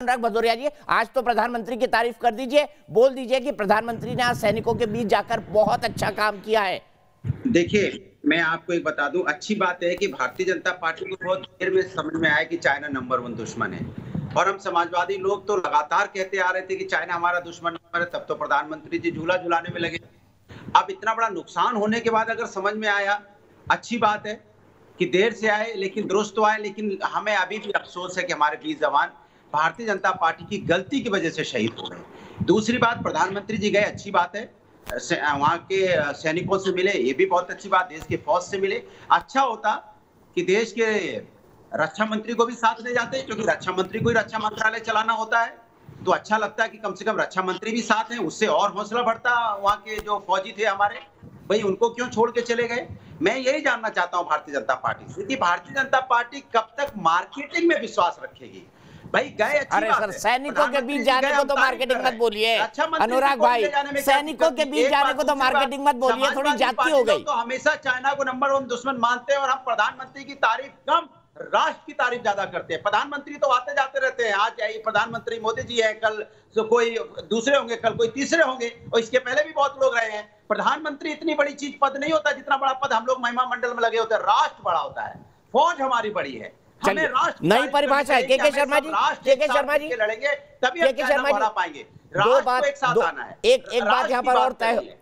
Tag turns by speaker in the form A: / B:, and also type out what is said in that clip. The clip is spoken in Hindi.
A: अनुराग भदौरिया जी, आज तो प्रधानमंत्री की तारीफ कर दीजिए, बोल दीजिए कि प्रधानमंत्री ने आज सैनिकों के बीच जाकर बहुत अच्छा काम किया है।
B: देखिए, मैं आपको एक बता दूं, अच्छी बात है कि भारतीय जनता पार्टी को बहुत देर में समझ में आया कि चाइना नंबर 1 दुश्मन है। और हम समाजवादी लोग तो लगातार कहते आ रहे थे कि चाइना हमारा दुश्मन नंबर है, तब तो प्रधानमंत्री जी झूला झुलाने में लगे। अब इतना बड़ा नुकसान होने के बाद अगर समझ में आया, अच्छी बात है कि देर से आए लेकिन दुरुस्त तो आए। लेकिन हमें अभी भी अफसोस है कि हमारे 20 जवान भारतीय जनता पार्टी की गलती की वजह से शहीद हो गए। दूसरी बात, प्रधानमंत्री जी गए, अच्छी बात है, वहां के सैनिकों से मिले, ये भी बहुत अच्छी बात, देश के फौज से मिले। अच्छा होता कि देश के रक्षा मंत्री को भी साथ ले जाते, क्योंकि रक्षा मंत्री को ही रक्षा मंत्रालय चलाना होता है, तो अच्छा लगता है कि कम से कम रक्षा मंत्री भी साथ हैं, उससे और हौसला बढ़ता। वहां के जो फौजी थे हमारे, भाई उनको क्यों छोड़ के चले गए? मैं यही जानना चाहता हूं भारतीय जनता पार्टी से कि भारतीय जनता पार्टी कब तक मार्केटिंग में विश्वास रखेगी? भाई गए, अच्छी
A: अरे
B: बात
A: सर,
B: है,
A: सैनिकों के बीच जाने को तो मार्केटिंग मत बोलिए अनुराग भाई, सैनिकों के बीच जाने को तो मार्केटिंग मत बोलिए, थोड़ी जाती हो गई।
B: तो हमेशा चाइना को नंबर 1 दुश्मन मानते हैं और हम प्रधानमंत्री की तारीफ कम, राष्ट्र की तारीफ ज्यादा करते हैं। प्रधानमंत्री तो आते जाते रहते हैं, आज प्रधानमंत्री मोदी जी है, कल तो कोई दूसरे होंगे, कल कोई तीसरे होंगे, और इसके पहले भी बहुत लोग रहे हैं। प्रधानमंत्री इतनी बड़ी चीज पद नहीं होता जितना बड़ा पद हम लोग महिमा मंडल में लगे होते हैं। राष्ट्र बड़ा होता है, फौज हमारी बड़ी है, हमें राष्ट्र
A: नई परिभाषा है। के शर्मा जी, के शर्मा जी
B: लड़ेंगे तभी
A: के शर्मा जी
B: पाएंगे।
A: दो बात,
B: एक साथ आना है,
A: एक बात यहाँ पर और तय